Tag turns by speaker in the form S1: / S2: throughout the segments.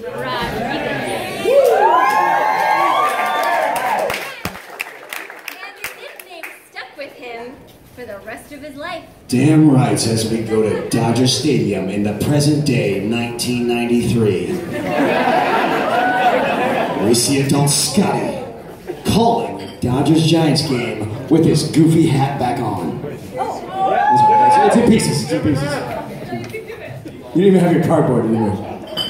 S1: Rodriguez. And the nickname stuck with him for the rest of his life.
S2: Damn right, as we go to Dodger Stadium in the present day 1993. We see adult Scotty calling the Dodgers-Giants game with his goofy hat back on. It's in pieces, it's in pieces. You didn't even have your cardboard, did you?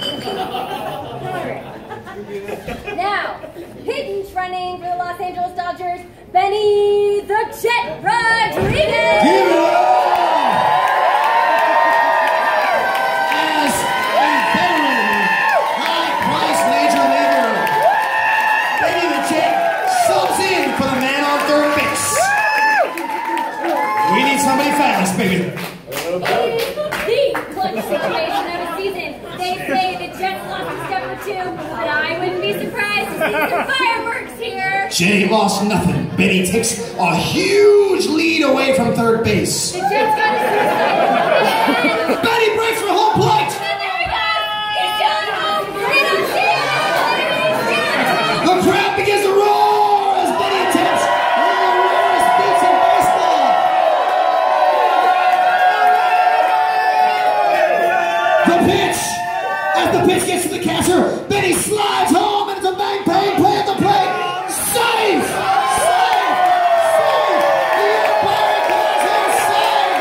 S1: Now, hidden running for the Los Angeles Dodgers, Benny the Jet Rodriguez!
S2: Give it up! As a veteran, high-priced major leaguer, Benny the Jet subs in for the man on third base. We need somebody fast, baby.
S1: The clutch situation of the season. They say the Jets lost a step or two, but I wouldn't be surprised to see some fireworks here.
S2: Jay lost nothing. Benny takes a huge lead away from third base.
S1: The Jets got a suicide.
S2: Benny breaks for home plate.
S1: And there he goes. He's still at home. They don't see it.
S2: The crowd begins to roar as Benny attempts one of the rarest beats in baseball. The pitch. As the pitch gets to the catcher, Benny slides home and it's a bang bang play at the plate. Save! Save! Save! The umpire calls him save!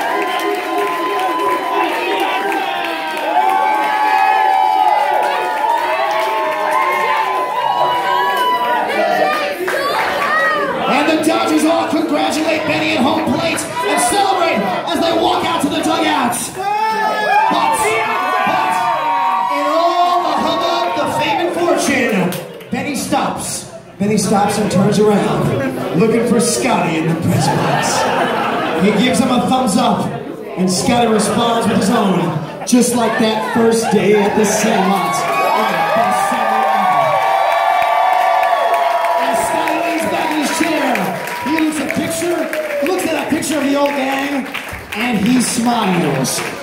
S2: And the Dodgers all congratulate Benny at home plate and celebrate as they walk out to the dugouts. But in all the hubbub, the fame and fortune, Benny stops. Benny stops and turns around, looking for Scotty in the press box. He gives him a thumbs up, and Scotty responds with his own, just like that first day at the Sandlot. Best summer ever. As Scotty leans back in his chair, he looks at a picture of the old gang, and he smiles.